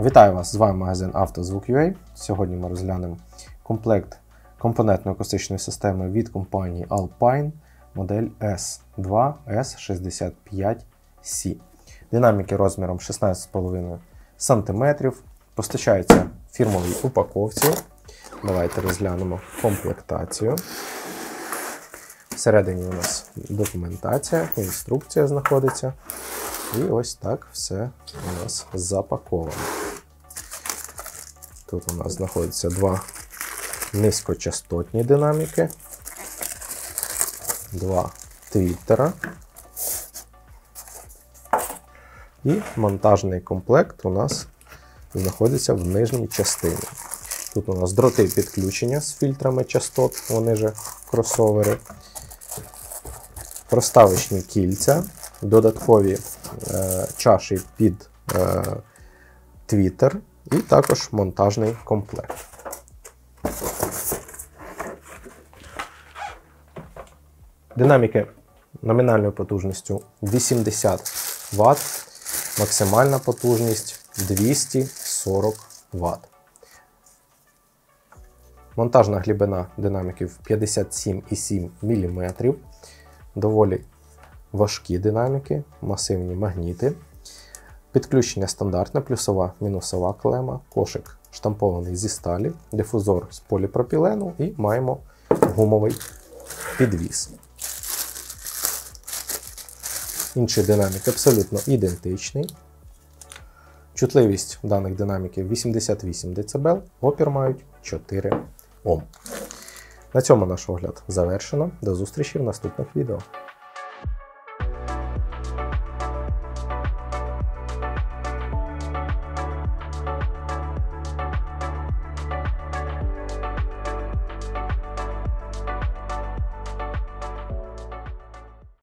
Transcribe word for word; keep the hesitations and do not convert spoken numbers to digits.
Вітаю вас! З вами магазин «Автозвук.ua». Сьогодні ми розглянемо комплект компонентно-акустичної системи від компанії Alpine, модель ес два ес шістдесят п'ять сі. Динаміки розміром шістнадцять з половиною сантиметрів. Постачаються в фірмовій упаковці. Давайте розглянемо комплектацію. Всередині у нас документація, інструкція знаходиться. І ось так все у нас запаковано. Тут у нас знаходяться два низькочастотні динаміки, два твіттера і монтажний комплект у нас знаходиться в нижній частині. Тут у нас дроти підключення з фільтрами частот, вони же кросовери, проставочні кільця, додаткові е, чаші під е, твіттер і також монтажний комплект. Динаміки номінальною потужністю вісімдесят ватт, максимальна потужність двісті сорок ватт. Монтажна глибина динаміків п'ятдесят сім цілих сім міліметрів. Доволі важкі динаміки, масивні магніти. Підключення стандартне, плюсова, мінусова клема, кошик штампований зі сталі, дифузор з поліпропілену і маємо гумовий підвіс. Інший динамік абсолютно ідентичний. Чутливість даних динаміків вісімдесят вісім децибел, опір мають чотири Ом. На цьому наш огляд завершено. До зустрічі в наступних відео.